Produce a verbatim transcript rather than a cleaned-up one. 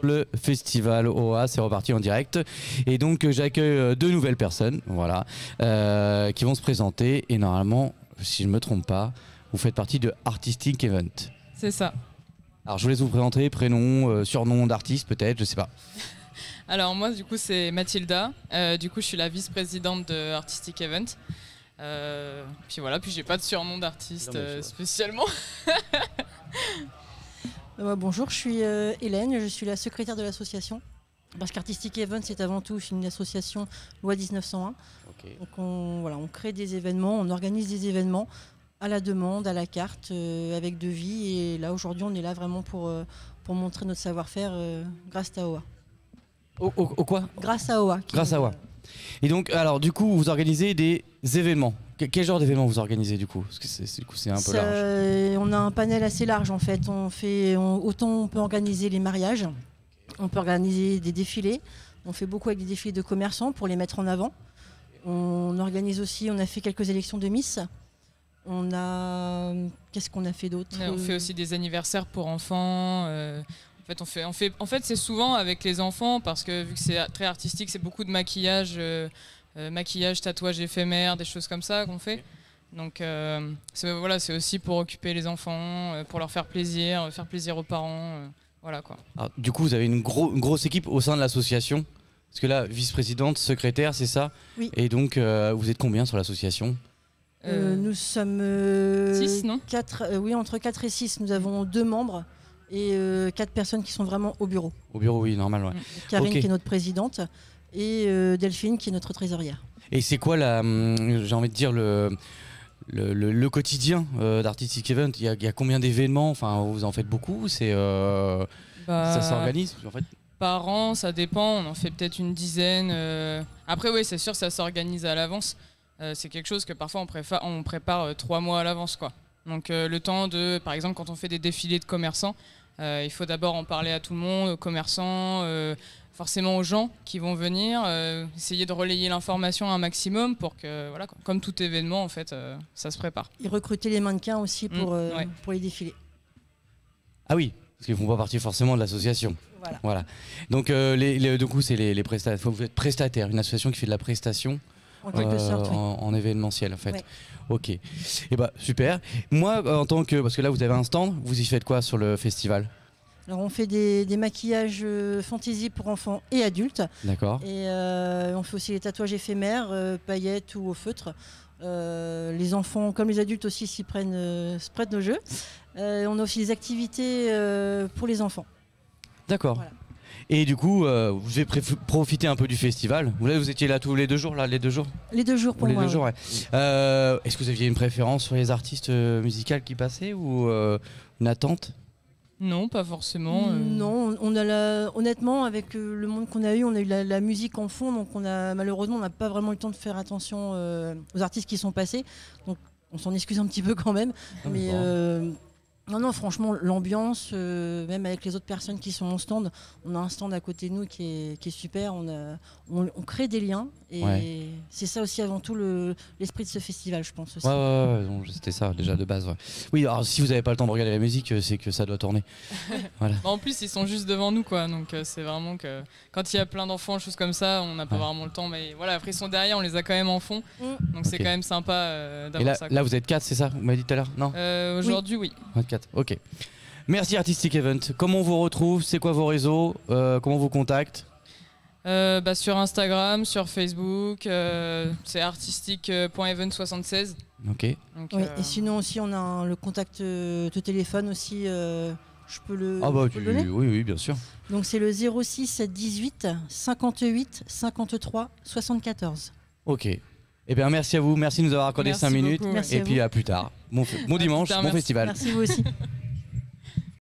Le festival O A, c'est reparti en direct. Et donc j'accueille deux nouvelles personnes, voilà, euh, qui vont se présenter. Et normalement, si je ne me trompe pas, vous faites partie de Artistic Event. C'est ça. Alors je vous laisse vous présenter, prénom, euh, surnom d'artiste peut-être, je sais pas. Alors moi du coup c'est Mathilda, euh, du coup je suis la vice-présidente de Artistic Event. Euh, puis voilà, puis j'ai pas de surnom d'artiste euh, spécialement. Euh, bonjour, je suis euh, Hélène, je suis la secrétaire de l'association. Parce qu'Artistic Event, c'est avant tout une association loi dix-neuf cent un. Okay. Donc on, voilà, on crée des événements, on organise des événements à la demande, à la carte, euh, avec devis. Et là, aujourd'hui, on est là vraiment pour, euh, pour montrer notre savoir-faire euh, grâce à O A. Au, au, au quoi? Grâce à O A. Grâce à O A. Et donc, alors, du coup, vous organisez des événements. Quel genre d'événements vous organisez du coup? Parce que c'est, du coup, c'est un peu Ça, large. On a un panel assez large en fait. On fait, on, autant on peut organiser les mariages, on peut organiser des défilés. On fait beaucoup avec des défilés de commerçants pour les mettre en avant. On organise aussi, on a fait quelques élections de Miss. On a, qu'est-ce qu'on a fait d'autre? On fait aussi des anniversaires pour enfants. Euh... En fait, on fait, on fait, en fait, c'est souvent avec les enfants parce que vu que c'est très artistique, c'est beaucoup de maquillage, euh, euh, maquillage, tatouage éphémère, des choses comme ça qu'on fait. Donc euh, c'est, voilà, c'est aussi pour occuper les enfants, euh, pour leur faire plaisir, faire plaisir aux parents, euh, voilà quoi. Alors, du coup, vous avez une, gros, une grosse équipe au sein de l'association, parce que là, vice-présidente, secrétaire, c'est ça? Oui. Et donc, euh, vous êtes combien sur l'association? euh, Nous sommes euh, six, non quatre, euh, oui, entre quatre et six. Nous avons deux membres. Et euh, quatre personnes qui sont vraiment au bureau. Au bureau, oui, normal. Ouais. Karine okay. qui est notre présidente et euh, Delphine qui est notre trésorière. Et c'est quoi, la, j'ai envie de dire, le, le, le, le quotidien euh, d'Artistic Event? Il y, a, il y a combien d'événements? Enfin, vous en faites beaucoup? C'est, euh, bah, ça s'organise en fait? Par an, ça dépend. On en fait peut-être une dizaine. Euh... Après, oui, c'est sûr, ça s'organise à l'avance. Euh, c'est quelque chose que parfois on, préfa- on prépare euh, trois mois à l'avance, quoi. Donc euh, le temps de, par exemple, quand on fait des défilés de commerçants, euh, il faut d'abord en parler à tout le monde, aux commerçants, euh, forcément aux gens qui vont venir, euh, essayer de relayer l'information un maximum pour que, voilà, comme tout événement, en fait, euh, ça se prépare. Et recruter les mannequins aussi pour, mmh, euh, ouais. pour les défilés. Ah oui, parce qu'ils ne font pas partie forcément de l'association. Voilà. voilà. Donc euh, les, les, du coup, c'est les, les prestataires. Vous êtes prestataire, une association qui fait de la prestation. En quelque euh, sorte, oui. en, en événementiel en fait. Ouais. Ok. Et eh bah super. Moi en tant que, parce que là vous avez un stand, vous y faites quoi sur le festival? Alors on fait des, des maquillages euh, fantaisie pour enfants et adultes. D'accord. Et euh, on fait aussi les tatouages éphémères, euh, paillettes ou au feutre. Euh, les enfants comme les adultes aussi s'y prennent, euh, se prêtent nos jeux. Euh, on a aussi des activités euh, pour les enfants. D'accord. Voilà. Et du coup, euh, vous avez profité un peu du festival. Vous, là, vous étiez là tous les deux jours, là, les deux jours. Les deux jours pour les moi. Deux oui. jours, ouais. euh, Est-ce que vous aviez une préférence sur les artistes euh, musicaux qui passaient ou euh, une attente? Non, pas forcément. Euh... Non, on a la, honnêtement, avec euh, le monde qu'on a eu, on a eu la, la musique en fond, donc on a malheureusement, on n'a pas vraiment eu le temps de faire attention euh, aux artistes qui sont passés. Donc on s'en excuse un petit peu quand même, ah, mais. bon. Euh, Non, non, franchement, l'ambiance, euh, même avec les autres personnes qui sont en stand, on a un stand à côté de nous qui est, qui est super, on, a, on, on crée des liens et ouais. C'est ça aussi avant tout le, l'esprit de ce festival, je pense aussi. Ouais, ouais, ouais, ouais, c'était ça déjà de base. Ouais. Oui, alors si vous n'avez pas le temps de regarder la musique, c'est que ça doit tourner. Voilà. En plus, ils sont juste devant nous, quoi, donc euh, c'est vraiment que quand il y a plein d'enfants, choses comme ça, on n'a pas ouais. vraiment le temps, mais voilà, après ils sont derrière, on les a quand même en fond, mmh. donc okay. c'est quand même sympa euh, d'avoir et là, ça. Quoi. Là, vous êtes quatre, c'est ça? Vous m'avez dit tout à l'heure? Non euh, Aujourd'hui, oui. oui. Ok. Merci Artistic Event. Comment on vous retrouve? C'est quoi vos réseaux? euh, Comment on vous contacte? euh, bah, Sur Instagram, sur Facebook, euh, c'est artistic point event soixante-seize. Ok. Donc, oui, euh... Et sinon aussi on a un, le contact de téléphone aussi. Euh, je peux le, ah bah, peux tu... le donner Oui, oui, bien sûr. Donc c'est le zéro six dix-huit cinquante-huit cinquante-trois soixante-quatorze. Ok. Eh bien, merci à vous. Merci de nous avoir accordé cinq minutes. Merci et puis à plus tard. Bon, bon dimanche, tard, bon merci. festival. Merci vous aussi.